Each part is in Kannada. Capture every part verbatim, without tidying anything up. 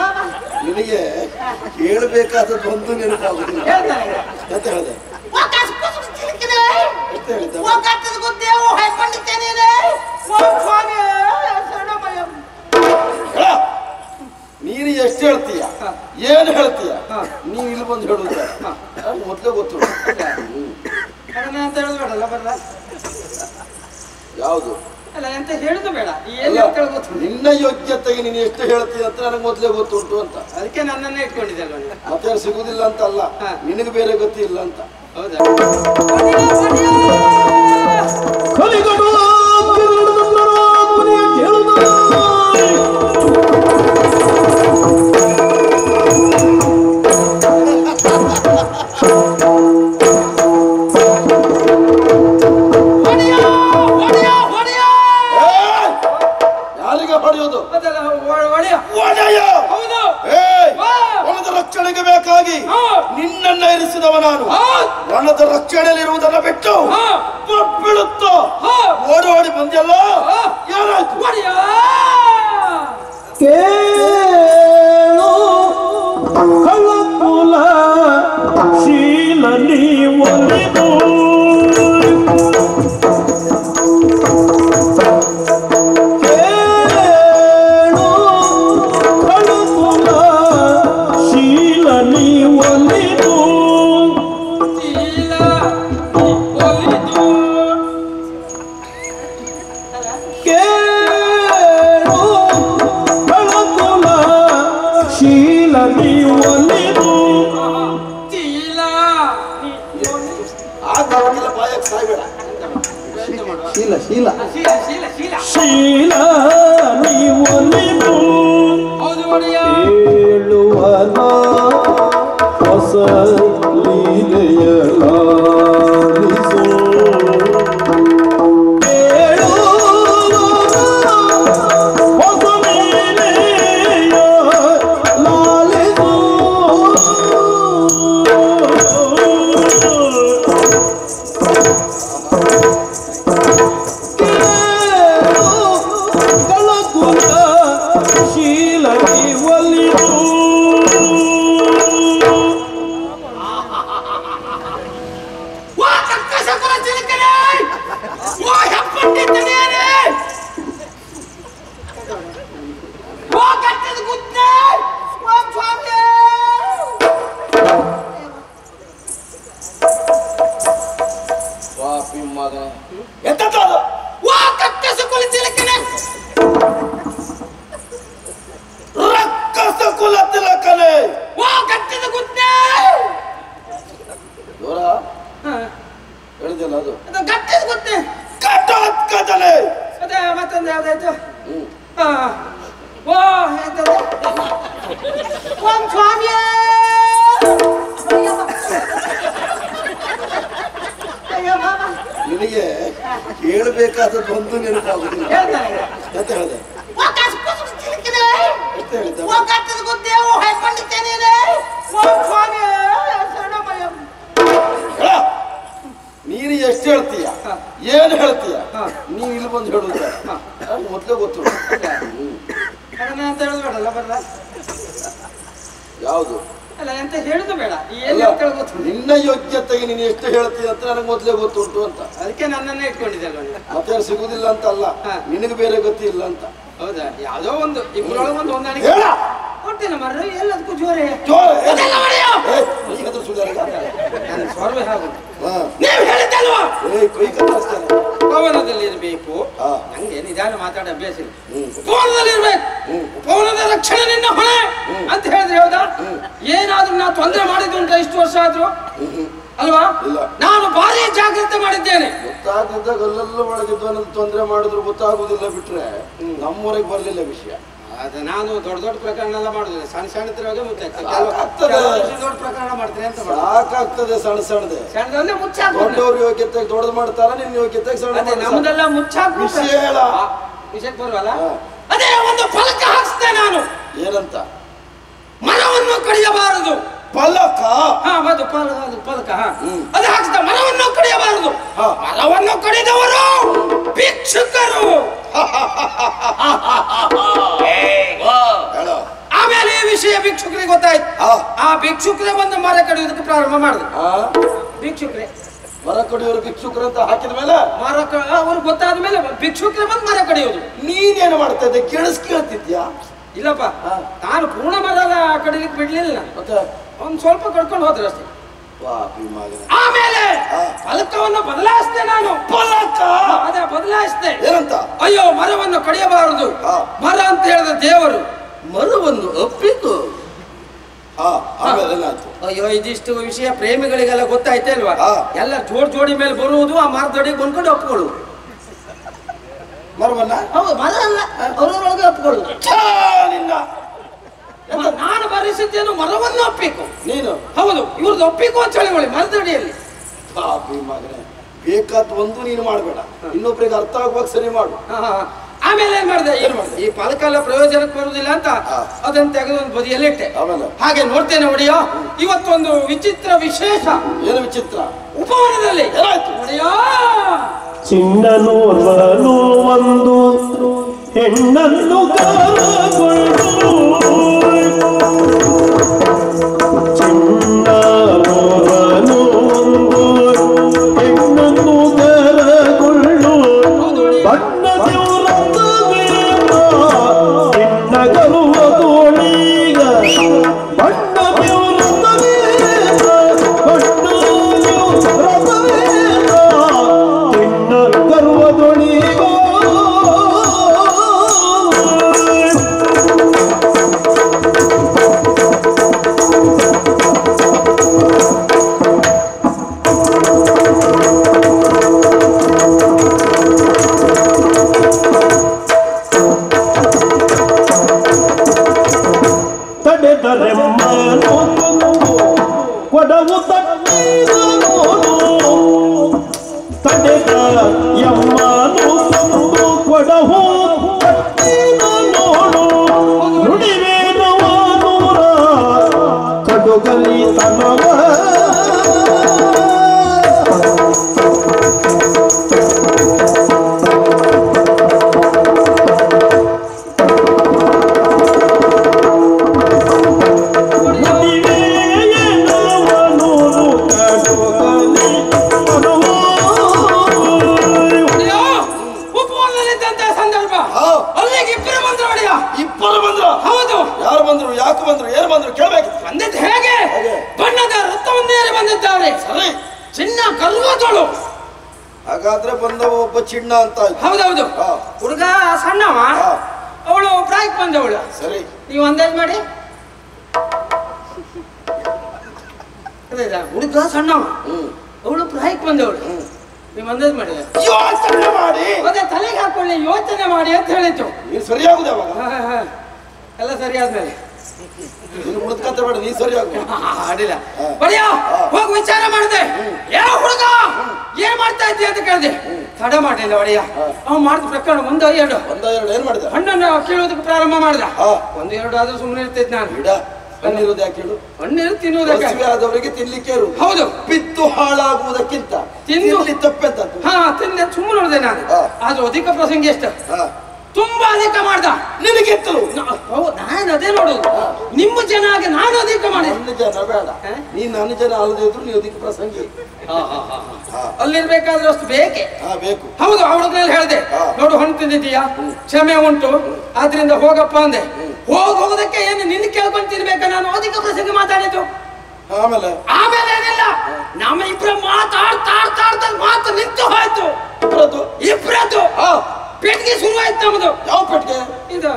ನಿನಗೆ ಕೇಳಬೇಕಾದದ್ದು ಒಂದು ನೆನಪಾಗುದಿಲ್ಲ ಅಂತ ಹೇಳಿದೆ. ನೀನು ಎಷ್ಟು ಹೇಳ್ತೀಯ, ಏನು ಹೇಳ್ತೀಯ, ನೀನು ಇಲ್ಲಿ ಬಂದು ಹೇಳುದ ಮೊದ್ಲೇ ಗೊತ್ತು. ಯಾವುದು ಅಲ್ಲ ಎಂತ ಹೇಳುದು ಬೇಡ, ನಿನ್ನ ಯೋಗ್ಯತೆಗೆ ನೀನು ಎಷ್ಟು ಹೇಳ್ತೀಯ ಅಂತ ನನಗೆ ಮೊದ್ಲೇ ಗೊತ್ತುಂಟು ಅಂತ. ಅದಕ್ಕೆ ನನ್ನನ್ನೇ ಇಟ್ಕೊಂಡಿದ್ದೆ ಅಲ್ವಾ. ಮತ್ತೆ ಸಿಗುದಿಲ್ಲ ಅಂತ ಅಲ್ಲ, ನಿನಗೆ ಬೇರೆ ಗತಿ ಇಲ್ಲ ಅಂತ. ಹೌದಾ? ರಕ್ಷಣೆಗೆ ಬೇಕಾಗಿ ನಿನ್ನನ್ನ ಇರಿಸಿದವ ನಾನು. ವನದ ರಕ್ಷಣೆಯಲ್ಲಿರುವುದನ್ನ ಬಿಟ್ಟು ಬೀಳುತ್ತೋ ಓಡಿ ಓಡಿ ಬಂದೆಲ್ಲ ಏನಾಯ್ತು? ಕಳಕುಲ ಶೀಲ ನೀವೊಲಿದು ಶೀಲ ಶೀಲ ಶೀಲ ನೀವೊಲಿದು ಹೇಳುವನ ಹೊಸ ಲೀಲೆಯಲಾರಿಸು ಹೊಸ ಲೀಲೆಯ ಲಾಲಿಸು ನಿನಗೆ ಕೇಳಬೇಕಾದದ್ದು ಒಂದು ನೆನಪಾಗುದಿಲ್ಲ ಅಂತ ಹೇಳಿದೆ. ನೀನು ಎಷ್ಟು ಹೇಳ್ತೀಯ, ಏನು ಹೇಳ್ತೀಯ, ನೀನು ಇಲ್ಲಿ ಬಂದು ಹೇಳುದ ಮೊದ್ಲೇ ಗೊತ್ತು. ಯಾವುದು ಅಲ್ಲ ಎಂತ ಹೇಳುದು ಬೇಡ, ನಿನ್ನ ಯೋಗ್ಯತೆಗೆ ನೀನು ಎಷ್ಟು ಹೇಳ್ತೀಯ ಅಂತ ನನಗೆ ಮೊದ್ಲೇ ಗೊತ್ತುಂಟು ಅಂತ. ಅದಕ್ಕೆ ನನ್ನನ್ನೇ ಇಟ್ಕೊಂಡಿದ್ದೆ ಅಲ್ವಾ. ಮತ್ತೆ ಸಿಗುದಿಲ್ಲ ಅಂತ ಅಲ್ಲ, ನಿನಗೆ ಬೇರೆ ಗತಿ ಇಲ್ಲ ಅಂತ. ಹೌದಾ? ಯಾವ್ದೋ ಒಂದು ಇಬ್ಬರೊಳಗೆ ಒಂದು ಹೊಂದಾಣಿಕೆ ಕೊಟ್ಟಿಲ್ಲ ಮರ್ರ, ಎಲ್ಲದಕ್ಕೂ ಜೋರೆ ಸ್ವರ್ವೇ ಹಾಗು. ನೀವು ಹೇಳಿದ್ದಲ್ವಾ ಪವನದಲ್ಲಿ ಇರಬೇಕು, ನಂಗೆ ನಿಧಾನ ಮಾತಾಡ ಅಭ್ಯಾಸ ಇಲ್ಲ. ಪವನದಲ್ಲಿ ಇರ್ಬೇಕು, ಪವನದ ರಕ್ಷಣೆ ನಿನ್ನ ಹೊಣೆ ಅಂತ ಹೇಳಿದ್ರೆ ಹೌದಾ? ಏನಾದ್ರೂ ನಾ ತೊಂದರೆ ಮಾಡಿದ್ದುಂಟ ಇಷ್ಟು ವರ್ಷ ಆದ್ರೂ ಅಲ್ವಾ? ನಾನು ಭಾರಿ ಜಾಗ್ರತೆ ಮಾಡಿದ್ದೇನೆ. ಗೊತ್ತಾಗದಾಗ ಅಲ್ಲೆಲ್ಲ ಒಳಗಿದ್ದು ಅನ್ನೋದು ತೊಂದರೆ ಮಾಡಿದ್ರು ಗೊತ್ತಾಗುದಿಲ್ಲ, ಬಿಟ್ರೆ ನಮ್ಮೂರಿಗೆ ಬರ್ಲಿಲ್ಲ ವಿಷಯ. ಅದು ನಾನು ದೊಡ್ಡ ದೊಡ್ಡ ಪ್ರಕರಣ ಎಲ್ಲ ಮಾಡುದಿಲ್ಲ, ಸಣ್ಣ ಸಣ್ಣದ್ರಾಗೆ ಮುಚ್ಚಾಗ್ತದೆ. ದೊಡ್ಡ ಪ್ರಕರಣ ಮಾಡ್ತೀನಿ ಅಂತ ಸಾಕಾಗ್ತದೆ. ಸಣ್ಣ ಸಣ್ಣದೆ ಸಣ್ಣದಲ್ಲೇ ಮುಚ್ಚಾಕ. ದೊಡ್ಡವ್ರ ಯೋಗ್ಯತೆಗೆ ದೊಡ್ಡದು ಮಾಡ್ತಾರ, ನಿನ್ನ ಯೋಗ್ಯತೆಗೆ ಸಣ್ಣ. ನಮ್ದೆಲ್ಲ ಮುಚ್ಚಾಕ ವಿಷಯ ಹೇಳ. ವಿಷಯಕ್ಕೆ ಬರುವಲ್ಲ, ಅದೇ ಒಂದು ಫಲಕ ಹಾಕ್ಸ್ತೆ ನಾನು. ಏನಂತ? ಮರವನ್ನು ಕಡಿಯಬಾರದು. ಫಲಕ? ಹಾ ಅದು ಫಲಕ, ಅದು ಫಲಕ. ಅದು ಹಾಕ್ಸ್ತ ಮರವನ್ನು ಕಡಿಯಬಾರದು. ಮರವನ್ನು ಕಡಿದವರು ಭಿಕ್ಷುಕರು. ಆಮೇಲೆ ಈ ಗೊತ್ತಾಯ್ತು. ಹಾ. ಆ ಭಿಕ್ಷುಕರೇ ಬಂದು ಮರ ಕಡಿಯೋದಕ್ಕೆ ಪ್ರಾರಂಭ ಮಾಡಿದ್ರು. ಆ ಭಿಕ್ಷುಕರೇ ಮರ ಕಡಿಯೋರು ಭಿಕ್ಷುಕರು ಅಂತ ಹಾಕಿದ ಮೇಲೆ ಮರ ಅವ್ರಿಗೆ ಗೊತ್ತಾದ ಮೇಲೆ ಭಿಕ್ಷುಕರೇ ಬಂದು ಮರ ಕಡಿಯೋದು. ನೀನೇನು ಮಾಡ್ತಾ ಇದ್ದೆ? ಕೇಳಿಸ್ ಕೇಳ್ತಿದ್ಯಾ? ಇಲ್ಲಪ್ಪ, ಹಾ. ನಾನು ಪೂರ್ಣ ಮರ ಕಡಿಲಿಕ್ಕೆ ಬಿಡ್ಲಿಲ್ಲ. ಮತ್ತೆ ಒಂದ್ ಸ್ವಲ್ಪ ಕಡ್ಕೊಂಡು ಹೋದ್ರೆ ಅಷ್ಟೇ. ಪಾಪಿ ಮಗನೇ. ಆಮೇಲೆ ಹಾ. ಫಲಕವನ್ನು ಬದಲಾಯಿಸಿದೆ ನಾನು. ಫಲಕ? ಅದೇ ಬದಲಾಯಿಸಿದೆ. ಏನಂತ? ಅಯ್ಯೋ, ಮರವನ್ನು ಕಡಿಯಬಾರದು. ಹಾ. ಮರ ಅಂತ ಹೇಳಿದ ದೇವರು ಮರವನ್ನು ಅಪ್ಪಿತು. ಹಾ, ಆಮೇಲೆ ಏನಾಯ್ತು? ಅಯ್ಯೋ, ಇದಿಷ್ಟು ವಿಷಯ ಪ್ರೇಮಿಗಳಿಗೆಲ್ಲ ಗೊತ್ತಾಯ್ತೇ ಅಲ್ವಾ? ಹಾ. ಎಲ್ಲ ಜೋಡ್ ಜೋಡಿ ಮೇಲೆ ಬರುವುದು, ಆ ಮರದಡಿಗೆ ಬಂದ್ಕೊಂಡು ಒಪ್ಕೊಳ್ಳುದು. ಮರವನ್ನ ಹೌದು, ಮರ ಅಲ್ಲ, ಅವರೊಳಗೆ ಒಪ್ಕೊಳ್ಳುದು. ಛಾ, ನಿನ್ನ ಎಂತ? ನಾನು ಬರೆಸಿದ್ದೇನು ಮರವನ್ನು ಒಪ್ಪಿಕು. ನೀನು ಹೌದು, ಇವ್ರದ್ದು ಒಪ್ಪಿಕು ಅಂತ ಹೇಳಿಕೊಳ್ಳಿ ಮರದಡಿಯಲ್ಲಿ. ಪಾಪಿ ಮಗನೇ, ಬೇಕಾದ ಒಂದು ನೀನು ಮಾಡಬೇಡ, ಇನ್ನೊಬ್ಬರಿಗೆ ಅರ್ಥ ಆಗುವಾಗ ಸರಿ ಮಾಡು. ಹಾ, ಹಾ. ಆಮೇಲೆ ಏನ್ ಮಾಡಿದೆ? ಏನ್ ಮಾಡ್ದೆ? ಈ ಫಲಕ ಎಲ್ಲ ಪ್ರಯೋಜನಕ್ಕೆ ಬರುವುದಿಲ್ಲ ಅಂತ ಹಾ. ಅದನ್ನ ತೆಗೆದು ಒಂದು ಬದಿಯಲ್ಲಿಟ್ಟೆ. ಆಮೇಲೆ ಹಾಗೆ ನೋಡ್ತೇನೆ ಒಡೆಯ, ಇವತ್ತೊಂದು ವಿಚಿತ್ರ ವಿಶೇಷ ಏನು ವಿಚಿತ್ರ? ಉಪವನದಲ್ಲಿ ಏನಾಯ್ತು? ಒಡೆಯ, ಚಿನ್ನನೋರ್ವನು ಒಂದು ಹೆಣ್ಣನ್ನು ಕರಗೊಂಡು ಚಿನ್ನನೋರ್ವನು ಒಂದು ಹೆಣ್ಣನ್ನು ಕರಗೊಳ್ಳು ಬಣ್ಣ ದೇವರತ್ತವೇನ ಹೆಣ್ಣಗರುವ ತೋಳೀಗ ಬಣ್ಣ ದೇವರತ್ತವೇನ ಬಣ್ಣ ದೇವರತ್ತವೇನ ಹೆಣ್ಣ ಕರುವ ತೋಳೀಗ ತಡೆದರೆಮ್ಮನು ಕೊಡವು ತಟ್ಟೀರ ನೋಡು ತಡೆದ ಎಮ್ಮನು ತಂದು ಕೊಡವು ತಟ್ಟೀರ ನೋಡು ನುಡಿವೇನವ ನೂರ ಕಡುಗಲಿ ತನವ ಇಬ್ಬರು ಬಂದ್ರು. ಹೌದು. ಯಾರು ಬಂದ್ರು? ಯಾಕೆ ಬಂದ್ರು? ಏನು ಬಂದ್ರು? ಕೇಳಬೇಕು. ಬಂದಿದ್ದು ಹೇಗೆ? ಹೇಗೆ? ಬಣ್ಣದ ರಥವನ್ನೇರಿ ಬಂದಿದ್ದಾರೆ. ಸರಿ, ಚಿನ್ನ ಕಲ್ವತೋಳು. ಹಾಗಾದ್ರೆ ಬಂದವ ಒಬ್ಬ ಚಿನ್ನ ಅಂತ ಆಯ್ತು. ಹೌದೌದು. ಹಾ. ಹುಡುಗ ಸಣ್ಣವ, ಹಾ. ಅವಳು ಪ್ರಾಯಕ್ಕೆ ಬಂದವಳು. ಸರಿ, ನೀವು ಅಂದಾಜ್ ಮಾಡಿ. ಅದೇ ಹುಡುಗ ಸಣ್ಣವ, ಹ್ಮ್ ಅವಳು ಪ್ರಾಯಕ್ಕೆ ಬಂದವಳು. ಹ್ಮ್ ನೀವು ಅಂದಾಜ್ ಮಾಡಿ. ಯೋಚನೆ ಮಾಡಿ, ಅದೇ ತಲೆಗೆ ಹಾಕೊಳ್ಳಿ, ಯೋಚನೆ ಮಾಡಿ ಅಂತ ಹೇಳಿತು. ನೀನ್ ಸರಿಯಾಗುದ ಅವಾಗ? ಹಾ, ಹಾ, ಹಾ. ಎಲ್ಲ ಸರಿ ಆದ್ಮೇಲೆ ನೀನು ಉಳಿದ್ಕಂತ ಬೇಡ, ನೀ ಸರಿಯಾಗು. ಅಡಿಲ್ಲ ಹಾ. ಬಡಿಯ ಹಾ. ಹೋಗಿ ವಿಚಾರ ಮಾಡಿದೆ. ಏ ಹುಡುಗ, ಏನ್ ಮಾಡ್ತಾ ಇದ್ದೀಯ ಅಂತ ಕೇಳಿದೆ. ತಡ ಮಾಡಲಿಲ್ಲ ಒಡೆಯ. ಹಾ. ಅವ್ನು ಮಾಡಿದ ಪ್ರಕರಣ ಒಂದು ಎರಡು ಒಂದ ಎರಡು ಏನ್ ಮಾಡಿದ? ಹಣ್ಣನ್ನು ಕೇಳೋದಕ್ಕೆ ಪ್ರಾರಂಭ ಮಾಡಿದ. ಹಾ. ಒಂದು ಎರಡು ಆದ್ರೂ ಸುಮ್ಮನೆ ಇರ್ತಿದ್ ನಾನು. ಗಿಡ ಹಣ್ಣಿರೋದು ಯಾಕೆ ಹೇಳು? ಹಣ್ಣು ತಿನ್ನುವುದಕ್ಕೆ. ಹಸಿವೆ ಆದವರಿಗೆ ತಿನ್ಲಿಕ್ಕೆ ಇರುವುದು. ಹೌದು. ಬಿತ್ತು ಹಾಳಾಗುವುದಕ್ಕಿಂತ ತಿಂದು ತಿನ್ಲಿ ತಪ್ಪೆಂತದ್ದು. ಹಾ, ತಿಂದೆ ಸುಮ್ಮನೆ ನೋಡಿದೆ ನಾನು. ಹಾ. ಆದ್ರೂ ಅಧಿಕ ಪ್ರಸಂಗಿ ಎಷ್ಟು ಹಾ. ತುಂಬಾ ಅಧಿಕ ಮಾಡ್ದ. ನಿನಗೆತ್ತು ನಾನು ಅದೇ ನೋಡುದು. ನಿಮ್ಮ ಜನ ಹಾಗೆ ನಾನು ಅಧಿಕ ಮಾಡಿದೆ. ನನ್ನ ಜನ ಬೇಡ, ಹಾ? ನೀ ನನ್ನ ಜನ ಅಲ್ಲದೆ ಇದ್ರು ನೀವು ಅದಕ್ಕೆ ಪ್ರಸಂಗಿ. ಹಾ. ಅಲ್ಲಿರ್ಬೇಕಾದ್ರೆ ಅಷ್ಟು ಬೇಕೆ. ಹಾ, ಬೇಕು. ಹೌದು, ಅವಳಲ್ಲಿ ಹೇಳ್ದೆ, ಹಾ. ನೋಡು ಹಣ್ಣು ತಿಂದಿದ್ದೀಯಾ, ಕ್ಷಮೆ ಉಂಟು, ಆದ್ರಿಂದ ಹೋಗಪ್ಪ ಅಂದೆ. ಹೋಗ್ ಹೋಗೋದಕ್ಕೆ ಏನು ನಿನ್ನ ಕೇಳ್ಕೊಂಡು ತಿನ್ಬೇಕಾ? ನಾನು ಅಧಿಕ ಪ್ರಸಂಗ ಮಾತಾಡಿದ್ದು. ಆಮೇಲೆ ಆಮೇಲೆ ಏನಿಲ್ಲ, ನಮ್ಮ ಇಬ್ರ ಮಾತಾಡ್ತಾಡ್ತಾಡ್ತಾ ಮಾತು ನಿಂತು ಹೋಯ್ತು. ಇಬ್ಬರದ್ದು ಇಬ್ರದ್ದು ಹಾ. ಪೆಟ್ಟಿಗೆ ಶುರುವಾಯ್ತು ನಮ್ಮದು. ಯಾವ ಪೆಟ್ಟಿಗೆ? ಇದು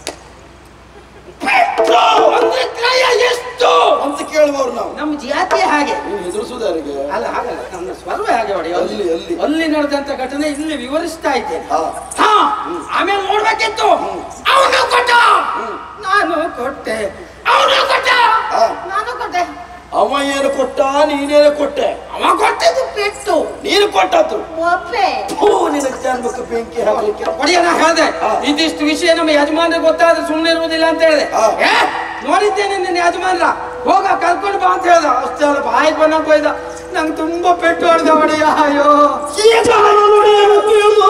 ಪೆಟ್ರೋ ಅಂದ್ರೆ ಕ್ರಯ ಎಷ್ಟು ಅಂತ ಕೇಳುವವ್ರು ನಾವು. ನಮ್ಮ ಜಾತಿ ಹಾಗೆ. ನೀನು ಹೆದರಿಸುವುದಾರಿಗೆ? ಅಲ್ಲ, ಹಾಗಲ್ಲ, ನನ್ನ ಸ್ವರ್ವ ಹಾಗೆ ಹೊಡೆಯ. ಅಲ್ಲಿ ಅಲ್ಲಿ ಅಲ್ಲಿ ನಡೆದಂತ ಘಟನೆ ಇಲ್ಲಿ ವಿವರಿಸ್ತಾ ಇದ್ದೇನೆ. ಹಾ. ಹಾ, ಆಮೇಲೆ ನೋಡ್ಬೇಕಿತ್ತು. ಅವನು ಕೊಟ್ಟ, ನಾನು ಕೊಟ್ಟೆ. ಅವನು ಕೊಟ್ಟ, ಹಾ. ನಾನು ಕೊಟ್ಟೆ. ಅವ ಏನು ಕೊಟ್ಟ, ನೀನೇನು ಕೊಟ್ಟೆ? ಅವ ಕೊಟ್ಟಿದ್ದು ಪೆಟ್ಟು, ನೀನು ಕೊಟ್ಟದ್ದು ಒಪ್ಪೆ. ಹೂ, ನಿನ್ನ ಜಾನ್ಮಕ್ಕೆ ಬೆಂಕಿ ಹಾಕಲಿಕ್ಕೆ. ಒಡೆಯ, ನಾ ಹೇಳ್ದೆ ಹಾ. ಇದಿಷ್ಟು ವಿಷಯ ನಮ್ಮ ಯಜಮಾನ್ರಿಗೆ ಗೊತ್ತಾದ್ರೆ ಸುಮ್ಮನೆ ಇರುವುದಿಲ್ಲ ಅಂತ ಹೇಳಿದೆ. ಹಾ. ಏ, ನೋಡಿದ್ದೇನೆ ನಿನ್ನ ಯಜಮಾನ್ರ, ಹೋಗ ಕರ್ಕೊಂಡು ಬಾ ಅಂತ ಹೇಳ್ದ. ಅಷ್ಟೇ ಅಲ್ಲ, ಬಾಯಿಗೆ ಬಂದಂಗೆ ಬೈದ. ನಂಗೆ ತುಂಬಾ ಪೆಟ್ಟು ಹೊಡೆದ ಒಡೆಯ. ಅಯ್ಯೋ, ಚರಣ ನುಡಿಯಲು ಕೇಳು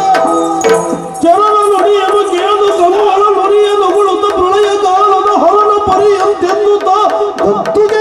ಚರಣ ನುಡಿಯಲು ಕೇಳು ಕರುವಳ ನುಡಿಯಲು ಉಳುತ್ತ ಪ್ರಳಯ ಕಾಲದ ಹೊರನ ಹೊತ್ತುಗೆ